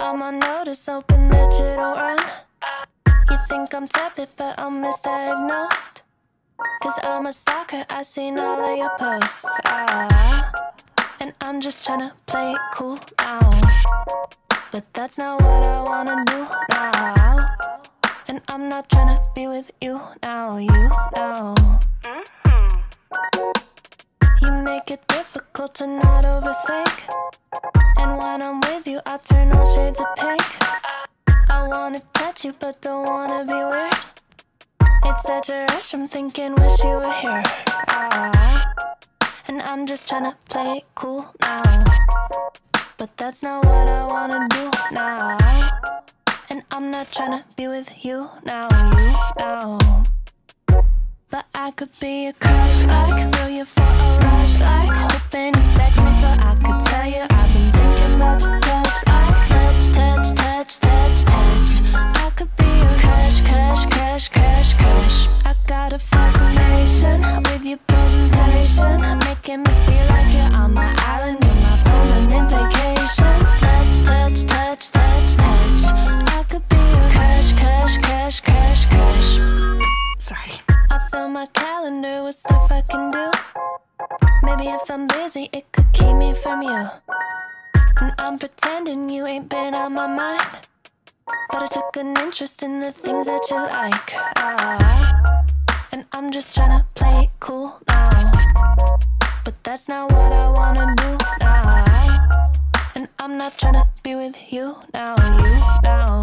I'm on notice, hoping that you don't run. You think I'm tepid, but I'm misdiagnosed. Cause I'm a stalker, I seen all of your posts. And I'm just tryna play it cool now. But that's not what I wanna do now. And I'm not tryna be with you now, you know. You make it difficult to not overthink. And when I'm with you, I turn all shades of pink. I wanna touch you, but don't wanna be weird. It's such a rush, I'm thinking, wish you were here. And I'm just tryna play it cool now. But that's not what I wanna do now. And I'm not tryna be with you now, you know. But I could be a crush, like, feel you for a rush, like, hoping you text me so I could tell you I've been thinking about your touch, like, touch, touch, touch, touch, touch. I could be a crush, crush, crush, crush, crush. I got a fascination with your presentation, making me feel like you're on my island with my permanent vacation. Touch, touch, touch, touch, touch. I could be a crush, crush, crush, crush, crush. Sorry. I fill my calendar with stuff I can do. Maybe if I'm busy, it could keep me from you. And I'm pretending you ain't been on my mind, but I took an interest in the things that you like. And I'm just tryna play it cool now. But that's not what I wanna do now. And I'm not tryna be with you now, you know.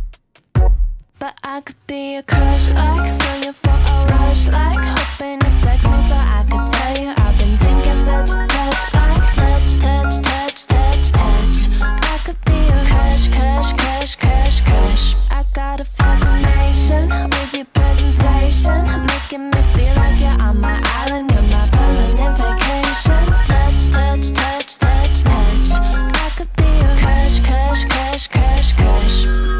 But I could be a crush, like, feel you for a rush, like, hoping you text me so I could tell you I've been thinking about your touch, like, touch, touch, touch, touch, touch. I could be a crush, crush, crush, crush, crush. I got a fascination with your presentation, making me feel like you're on my island with my permanent vacation. Touch, touch, touch, touch, touch. I could be a crush, crush, crush, crush, crush.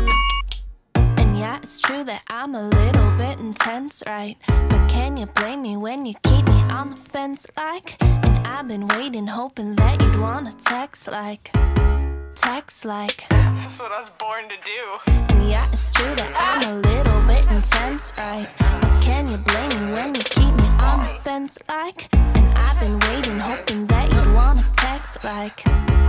Yeah, it's true that I'm a little bit intense, right? But can you blame me when you keep me on the fence, like? And I've been waiting, hoping that you'd wanna text like. That's what I was born to do. And yeah, it's true that I'm a little bit intense, right? But can you blame me when you keep me on the fence, like? And I've been waiting, hoping that you'd wanna text like.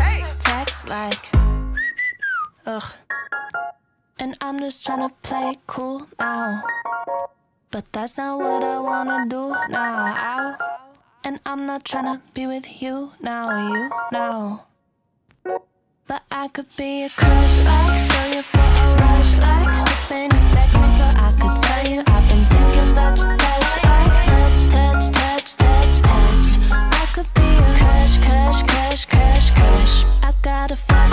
Ugh. And I'm just tryna play it cool now. But that's not what I wanna do now. And I'm not tryna be with you now, you know. But I could be a crush, like, feel you for a rush, like, hoping you text me so I could tell you I've been thinking about your touch, like, touch, touch, touch, touch, touch. I could be a crush, crush, crush, crush, crush. I gotta find